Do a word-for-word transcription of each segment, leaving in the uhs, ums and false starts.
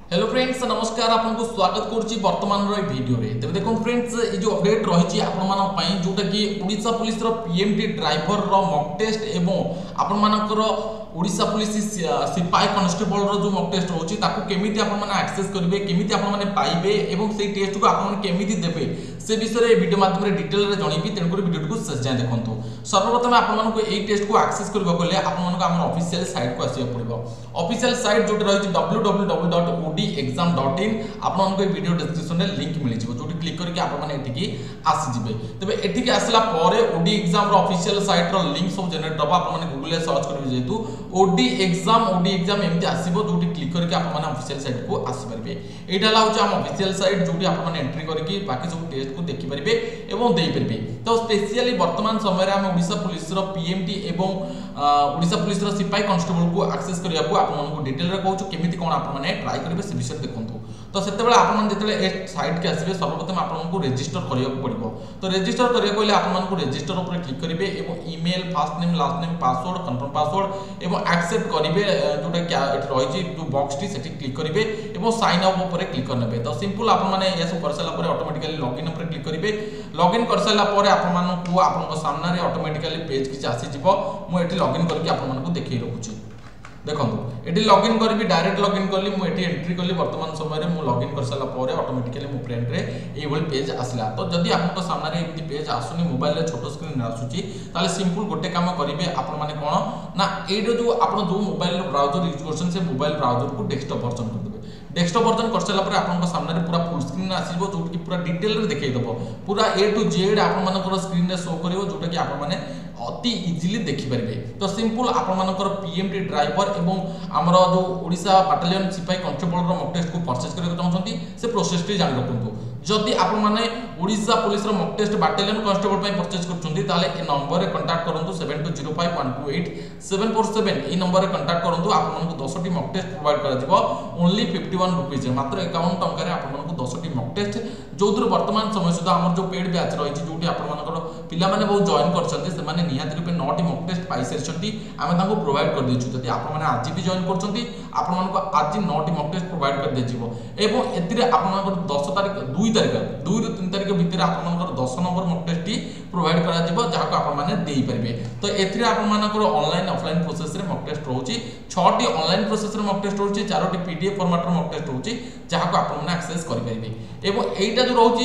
Hello friends नमस्कार आपको स्वागत करुच्ची वर्तमान वीडियो रे तेज देखो फ्रेंड्स ये जो अपडेट रही आपण जोटा कि ओडिशा पुलिस पीएमटी ड्राइवर रो मॉक टेस्ट एवं आपण मानकर ओडिशा पुलिस सिपाही कांस्टेबल रो जो मॉक टेस्ट होची ताकू केमिति आपण माने एक्सेस करिवे केमिति आपण माने पाइबे एवं से टेस्ट को आपण माने केमिति देबे से विषय रे वीडियो माध्यम रे डिटेल रे जणीबी तेन को वीडियो को शेष जाय देखंतु। सर्वप्रथम आपण माने को एई टेस्ट को एक्सेस करबा कोले आपण माने को हमर ऑफिशियल साइट को आसीया पड़िबो। ऑफिशियल साइट जोटे रही W W W dot O D exam dot in आपण माने को वीडियो डिस्क्रिप्शन रे लिंक मिलि जिवो जोटी क्लिक करके आपण माने एठी की आसी जिवे। तबे एठी की आसला परे ओडी एग्जाम रो ऑफिशियल साइट रो लिंक सब जनरेट होबा आपण माने गूगल रे सर्च करबे जेतु ओडी एग्जाम ओडी एग्जाम एमती आसीबो जोटी क्लिक करके आपण माने ऑफिशियल साइट को आसी परिबे। एटा ला होचे हम ऑफिशियल साइट जोटी आपण माने एंट्री करके बाकी सब टेस्ट को देखि परिबे एवं देई परिबे। तो स्पेशली वर्तमान समय रे हम ओडिशा पुलिस रो पीएमटी एवं ओडिशा पुलिस रो सिपाही कांस्टेबल को एक्सेस करिया को आपण माने को डिटेल रे कहूछु केमिति कोन आपण माने ट्राई करिवे से विषय देखंतु। तो सेते बेला आपण माने जेतले ए साइट के आसीबे सर्वप्रथम आपण को रजिस्टर करिया को पड़िबो। तो रजिस्टर करिया कोले आपण माने को रजिस्टर ऊपर क्लिक करिवे एवं email first name last name password confirm password एवं एक्सेप्ट करिवे जोटा क्या एठी रही छि जो बॉक्स टी सेठी क्लिक करिवे एवं साइन अप ऊपर क्लिक करनेबे। तो सिंपल आपण माने ये सब कर साला पर ऑटोमेटिकली लॉगिन ऊपर क्लिक करिवे। लॉगिन कर साला पर आपण माने को आपण को सामने रे ऑटोमेटिकली पेज किछ आसी जिवो। मु एठी लॉगिन करके आपण माने को देखि रखुछि देखंतु। एठी लॉगिन करबी डायरेक्ट लॉगिन करली मु एठी एंट्री करली वर्तमान समय रे मु लॉगिन कर साला पर ऑटोमेटिकली मु फ्रेंड रे एई भली पेज आसला। तो जदी आपन को सामने रे एमती पेज आसुनी मोबाइल रे छोटो स्क्रीन आसुची ताले सिंपल गोटे काम करिवे आपण माने कोन ना एडो जो आपण जो मोबाइल ब्राउजर यूज करछन से मोबाइल ब्राउजर को डेस्कटॉप वर्जन कर देबे। डेस्कटॉप वर्जन कर साला पर आपन को सामने रे पूरा फुल स्क्रीन आसीबो जोट की पूरा डिटेल रे देखै दबो पूरा ए टू जेड आपन मानकर स्क्रीन रे शो करिवो जोटा कि आपन माने अति इजीली देखि परिबे। तो सिंपल आपण मानकर पीएमटी ड्राइवर एवं हमर जो ओडिशा बटालियन सिपाही कांस्टेबल रो मॉक टेस्ट को परचेज करके चाहछंती से प्रोसेस टी जानि रखंतु। जदि आपण माने ओडिशा पुलिस रो मॉक टेस्ट बटालियन कांस्टेबल पय परचेज करछंती ताले ए नंबर रे कांटेक्ट करंतु seven two zero five one two eight seven four seven ए नंबर रे कांटेक्ट करंतु। आपण मानकु दस टी मॉक टेस्ट प्रोवाइड करा जिवो ओनली फिफ्टी वन रुपीस मात्र इक्यावन टंका रे आपण मानकु दस टी मॉक टेस्ट जोदुर वर्तमान समय सुधा हमर जो पेड बैच रही छि जोटी आपण मानकर पिला माने बहुत जॉइन करछंती से माने निहात रूपे नौ टी मॉक टेस्ट पाई सेरछंती आमे ताको प्रोवाइड कर दिछु। जदि आपण माने आज भी जॉइन करछंती आपण मानको आज नौ टी मॉक टेस्ट प्रोवाइड कर दे जिवो एवं एतिरे आपण मानकर दस तारिख दो तारिख दो ରୁ तीन तारिख भितर आपण मानकर दस नंबर मॉक टेस्ट टी प्रोवाइड करा जिवो जाको आपण माने देई परिबे। तो एथिरे आपण मानकर ऑनलाइन ऑफलाइन प्रोसेस रे मॉक टेस्ट रहउची छह टी ऑनलाइन प्रोसेस रे मॉक टेस्ट रहउची चार टी पीडीएफ फॉर्मेट रे मॉक टेस्ट रहउची जाको आपण माने एक्सेस करि परिबे। एवं एटा जो रहउची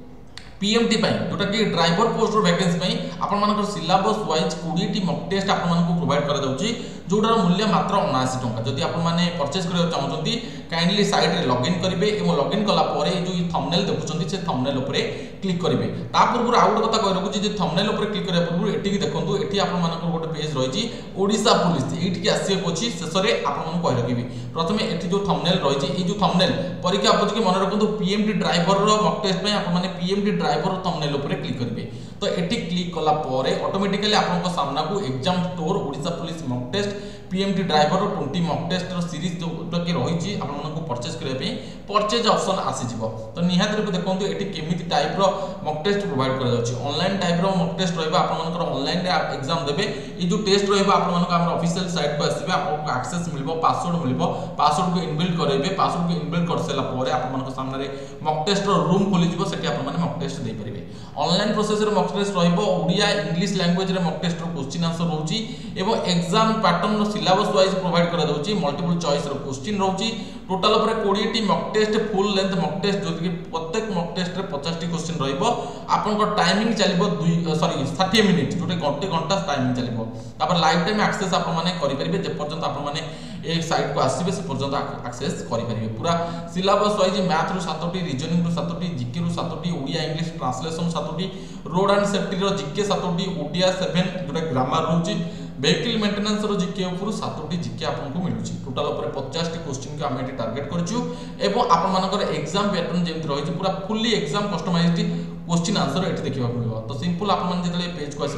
पीएमटी पई जोटा कि ड्राइवर पोस्ट रो वैकेंसी पई आपण मानकर सिलेबस वाइज बीस टी मॉक टेस्ट आपण मानको प्रोवाइड करा जाउची जोटार मूल्य मात्र उनासी टंका। जदि आपण माने परचेज करियो चाहउछंती काइंडली साइट रे लॉगिन करिवे एवं लॉगिन कला परे जो ई थंबनेल देखुछंती से थंबनेल ऊपर क्लिक करिवे। ता पूर्व आउ गोटे कथा कहि रखुची जे थंबनेल ऊपर क्लिक करिया पूर्व एठी की देखंतु एठी आपण मानकर गोटे पेज रहिची ओडिशा पुलिस एठी की आसी कोची शेषरे आपण मानक कहि रखिबी। प्रथमे एठी जो थंबनेल रहिची ई जो थंबनेल परीक्षा अपोज की मन रखंतु पीएमटी ड्राइवर रो मॉक टेस्ट पय आपण माने पीएमटी ड्राइवर थंबनेल ऊपर क्लिक करिवे। तो एठी क्लिक कला परे ऑटोमेटिकली आपण को सामना को exam store Odisha police mock test PMT driver बीस मॉक टेस्ट रो सीरीज जो कि रही आपण मानको परचेज करिया पे परचेज ऑप्शन आसी जिवो। तो निहात रूप देखंतु एठी केमिति टाइप रो मॉक टेस्ट प्रोवाइड करा जाउची ऑनलाइन टाइप रो मॉक टेस्ट रहबा आपण मानकर ऑनलाइन रे एग्जाम देबे। ई जो टेस्ट रहबा आपण मानको हमर ऑफिशियल साइट को आसीबे आपको एक्सेस मिलबो पासवर्ड मिलबो पासवर्ड को इनबिल्ट करबे पासवर्ड को इनबिल्ट कर सेला परे आपण मानको सामने रे मॉक टेस्ट रो रूम खोली जिवो सेठी आपण माने मॉक टेस्ट दे परिबे। ऑनलाइन प्रोसेस रे मॉक टेस्ट रहबो ओडिया इंग्लिश लैंग्वेज रे मॉक टेस्ट रो क्वेश्चन आंसर रहउची एवं एग्जाम पैटर्न रो सिलेबस वाइज प्रोवाइड करा जाउची मल्टीपल चॉइस रो क्वेश्चन रहउची टोटल ऊपर बीस टी mock test full length mock test जो कि प्रत्येक मॉक टेस्ट रे पचास टी क्वेश्चन रहइबो। आपन को टाइमिंग चलिबो दो सॉरी साठ मिनिट जोटे घंटे घंटा टाइमिंग चलिबो। तापर लाइफ टाइम एक्सेस आपन माने करि परिबे जे पर्यंत आपन माने ए साइट को आसीबे से पर्यंत एक्सेस करि परिबे। पूरा सिलेबस वाइज मैथ रो सात टी रीजनिंग रो सात टी जीके रो सात टी ओडिया इंग्लिश ट्रांसलेशन सात टी रोड एंड सेफ्टी रो जीके सात टी ओडिया सात जोटा ग्रामर रहउची वेहिकल मेंटेनेंस रो जीके ऊपर सात टी जीके आपन को मिलुची टोटल ऊपर पचास टी क्वेश्चन के हम एटी टारगेट करछु एवं आपन मानकर एग्जाम पैटर्न जेमति रहिछि पूरा fully exam customized question answer एटी देखिबा मिलबो। तो सिंपल आपन मन जेतले पेज को आसीबे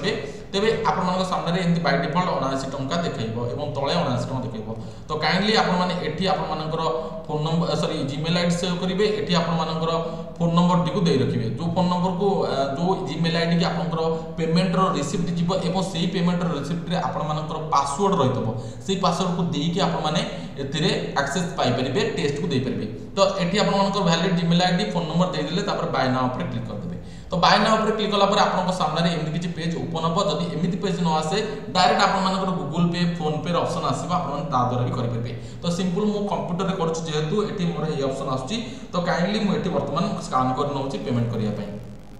तेबे आपण मानक सामने एमती बाय डिफॉल्ट उनासी टंका देखैबो एवं तळे उनासी टंका देखैबो। तो काइंडली आपण माने एठी आपण मानकर phone number sorry Gmail ID save करिवे। एठी आपण मानकर फोन नंबर टी को दे रखिबे, जो फोन नंबर को जो जीमेल आईडी की आपनकर पेमेंट रो रिसिप्ट जिवो एवं सेही पेमेंट रो रिसिप्ट रे आपण मानकर पासवर्ड रहितबो। सेही पासवर्ड को देई कि आपण माने एथिरे एक्सेस पाई परिबे, टेस्ट को दे परिबे। तो एठी आपण मानकर valid Gmail ID phone number दे दिले तापर बाय नाउ पर क्लिक कर देबे। तो बाय नाउ पर क्लिक कला पर आपन सामने एमती किछि पेज ओपन हो। जदि एमती पेज न आसे डायरेक्ट आपन मानकर गूगल पे फोन पे रो ऑप्शन आसीबा, आपन ता द्वारा भी करि परिबे। तो सिंपल मो कंप्यूटर रे करछु जेहेतु एठी मोर ए ऑप्शन आछी, तो काइंडली मो एठी वर्तमान स्कैन कर नउछि पेमेंट करिया पई।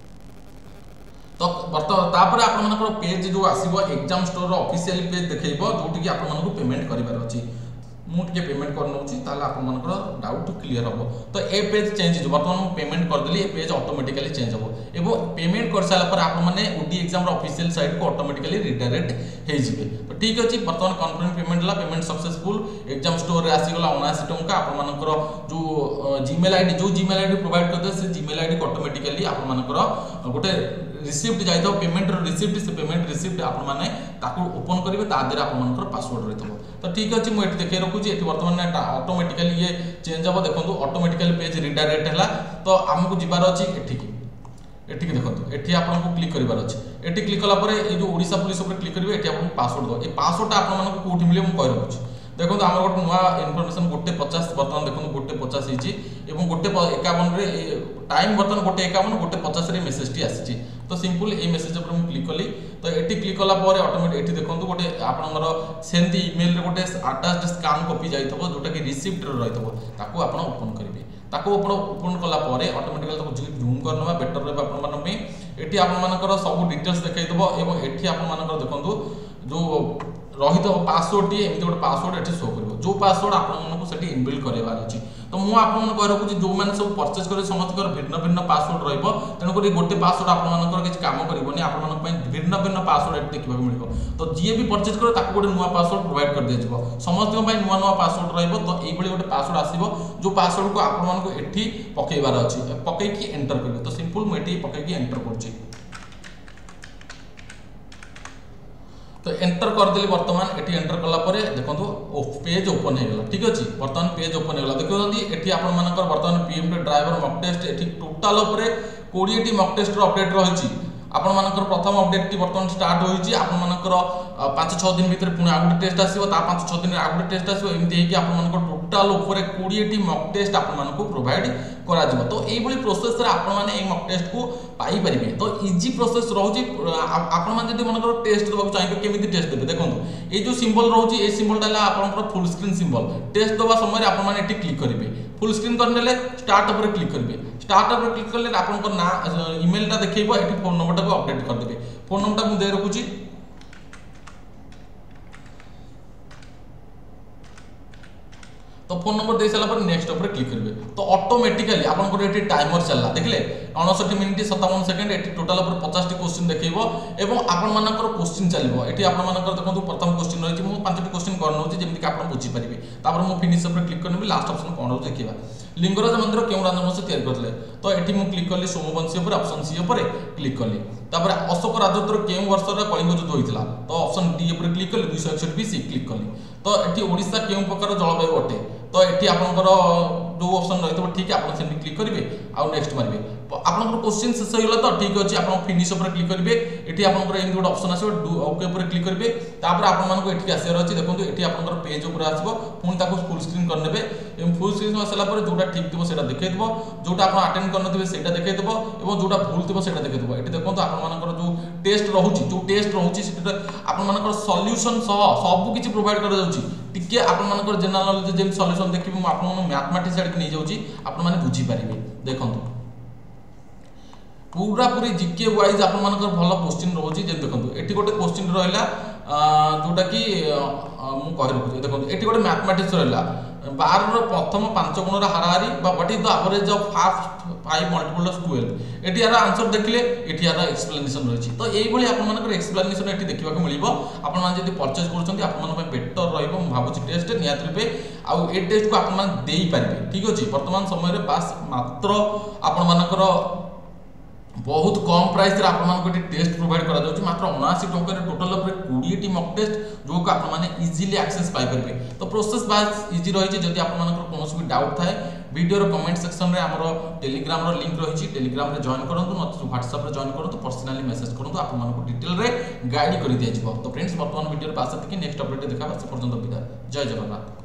तो वर्तमान तापर आपन मानकर पेज जो आसीबो एग्जाम स्टोर रो ऑफिशियल पेज देखैबो, जोटि कि आपन मानकर पेमेंट करिवार अछि। मु टिके पेमेंट कर नउछि ताले आपन मानकर डाउट क्लियर हो। तो ए पेज चेंज हो, वर्तमान मु पेमेंट कर देली, ए पेज ऑटोमेटिकली चेंज हो एबो पेमेंट कर साला पर आपन माने ओडी एग्जाम रो ऑफिशियल साइट को ऑटोमेटिकली रिडायरेक्ट हे जिवे। तो ठीक अछि, वर्तमान कन्फर्म पेमेंट ला, पेमेंट सक्सेसफुल। एग्जाम स्टोर रे आसी गला उनासी टंका। आपन मानकर जो जीमेल आईडी जो जीमेल आईडी प्रोवाइड करदे से जीमेल आईडी को ऑटोमेटिकली आपन मानकर गोटे रिसिप्ट जाइतो, पेमेंट रो रिसिप्ट, से पेमेंट रिसिप्ट आपन माने ताको ओपन करिवे, ता देरा आपन मानकर पासवर्ड रहितबो। तो ठीक अछि, मु एठी देखै रखुची। एठी वर्तमान ऑटोमेटिकली ये चेंज हो। देखंतु ऑटोमेटिकली पेज रिडायरेक्ट हला। तो हमकु जिबार अछि एठी की एठी की देखंतु, एठी आपन को क्लिक करिवार अछि। एठी क्लिक कला परे ए जो ओडिसा पुलिस ऊपर क्लिक करिवे, एठी आपन पासवर्ड दो। ए पासवर्ड आपन मानक कोठी मिले मु कहि रखुची। देखो आम गोटे नुआ इनफर्मेशन गोटे पचास बर्तमान देखो गोटे पचास हो गोटे एकावन टाइम बर्तमान गोटे एकावन गोटे पचास मेसेज टी आसी। तो सिंपल ये मेसेज पर मुझे क्लिक कली। तो ये क्लिक कलापर ऑटोमेटिक ये देखो गोटे आपंकर सेमती इमेल गोटे आटाच स्कान कॉपी जाइए जोटा कि रिसिप्ट रही आप ओपन करेंगे। ताको ओपन कलापर ऑटोमेटिकली जूम करना बेटर रहा आपंकर ये आपर सब डिटेल्स देखो और ये आपर देखो जो रही पासवर्ड टी एमती गोटे पासवर्ड ये शो कर जो पासवर्ड आपको इनबिल्ड करार अच्छी। तो मुझे आपको कह रखुच्छी जो मैंने सब परचेज कर समस्त भिन्न भिन्न पासवर्ड रहा गोटे पासवर्ड आप किसी काम करनी आप भिन्न भिन्न पासवर्ड ये देखा मिले। तो जी भी परचेज करे गोटे नुआ पासवर्ड प्रोवाइड कर दिया समस्त नुआ नुआ पासवर्ड रही। तो ये गोटे पासवर्ड आसो जो पासवर्ड को आपको ये पकईबार अच्छी पकईकी एंटर करेंगे। तो सिंपल मुझे पकईकी एंटर कर तो एंटर करदेली। बर्तमान ये एंटर कलापर देखो पेज ओपन हो गला। ठीक अच्छे बर्तमान पेज ओपन हो गला। देखते ये आपर बर्तमान पीएमटी ड्राइवर मक टेस्ट ये टोटाल कोड़े टी मक टेस्ट अपडेट रही। आपण मानकर प्रथम अपडेट टी बर्तमान स्टार्ट होईची। आपण मानकर पांच छह दिन भीतर पुणी आउ गोटे टेस्ट आसीबो ता पांच छह दिन आउ गोटे टेस्ट आसीबो एमती हेकी आपण मानकर टोटाल ऊपर कोड़े टी मक टेस्ट आपण मानको प्रोवाइड करा जिवो। तो एई भली प्रोसेस रे आपण माने ए मक टेस्ट को पाई परिबे। तो इजी प्रोसेस रहउची। आपण माने जदी मानकर टेस्ट दबाक चाहिबे केमिति टेस्ट देबे देखंतु ए जो सिंबल रहउची ए सिंबल डाला आपनकर फुल स्क्रीन सिंबल टेस्ट दबा समय आपण माने एटी क्लिक करिवे। फुल स्क्रीन करनेले स्टार्ट पर क्लिक करिवे। स्टार्ट पर क्लिक करले आपनकर ना ईमेल टा देखैबो एटी फोन नंबर को अपडेट कर देबे। फोन नंबर मु दे रखुची। तो फोन नंबर दे सारा नेक्स्ट पर क्लिक करेंगे। तो ऑटोमेटिकली आपन ये टाइमर चलला देखले उनसठ मिनिट सत्तावन सेकेंड ये टोटाल पचास टी क्वेश्चन देखो एवं आपण मानकर क्वेश्चन चलो। ये आपण मानकर देखो प्रथम क्वेश्चन रही मुझे पांचटी क्वेश्चन करनौछि जेमति आप बुझीपारे। तापर मु फिनिश पर क्लिक करनी लास्ट ऑप्शन कौन रोज देखा लिंगराज मंदिर क्यों राजवंश तैयारी करते। तो ये मुझे क्लिक कली सोमवंशी पर ऑप्शन सी पर क्लिक कली। तापर अशोक राजत्व केउं वर्ष कलिंग युद्ध होता। तो ऑप्शन डी पर क्लिक कली दुईश एकसठ भी सी क्लिक कली। तो ये ओडिशा केउं प्रकार जलवायु अटे। तो ये आपंकर जो ऑप्शन रही है ठीक आप क्लिक करेंगे आउ नेक्स्ट मारे आपंकर क्वेश्चन शेष होगा। तो ठीक अच्छे आप फिनिश पर क्लिक करेंगे। ये आपंकर एमती गोटे ऑप्शन आसो ओके पर क्लिक करेंगे। तापर आपको ये आसार अच्छी देखो ये आपंकर पेज उपर आसो पुणी फुल स्क्रीन करने फुल स्क्रीन आसारा जोटा ठीक थो से देखो जोटा आप आटेड करने से देखो और जोटा भूल थो से देखो। ये देखो आपर जो टेस्ट रोचे जो टेस्ट रोचे आपर सल्यूशन सह सबकि प्रोवाइड कर आप जनरल नॉलेज जब सल्यूशन देखिए मुझे आपको मैथमेटिक्स आड़ नहीं जाऊँगी आप बुझीपारे। देखो पूरा पूरी जीके वाइज आप भल क्वेश्चन रोचे देखो ये गोटे क्वेश्चन रहा जोटा कि मुझे कही रखुच्छी। देखो ये गोटे मैथमेटिक्स रहा बार प्रथम पांच गुणर हाराहारी what is the average of first five multiple of twelve ये यार आंसर देखले ये यार एक्सप्लेनेशन रही। तो यही आप एक्सप्लेनेशन ये देखा मिले आपड़ी परचेज कर बेटर रही टेस्ट निहत रूपे आउ ए टेस्ट को आप ठीक अच्छे। बर्तमान समय बास मात्र आपण मानकर बहुत कम प्राइस रे आपण मानको टेस्ट प्रोवाइड करा जाउची मात्र उनासी टंका रे टोटल ऊपर बीस टी मॉक टेस्ट जो को आपण माने इजीली एक्सेस पाई परबे। तो प्रोसेस बास इजी रही छै। जदि आपण मानको कोनोस भी डाउट थाए वीडियो रो कमेंट सेक्शन रे हमरो टेलीग्राम रो लिंक रही छै, टेलीग्राम रे जॉइन करंतु नत व्हाट्सएप रे जॉइन करंतु, पर्सनली मेसेज करंतु, आपण मानको डिटेल रे गाइड करि दिया जिवो। तो फ्रेंड्स वर्तमान वीडियो रे पास तक नेक्स्ट अपडेट देखाबा से पर्यंत विदाय। जय जगन्नाथ।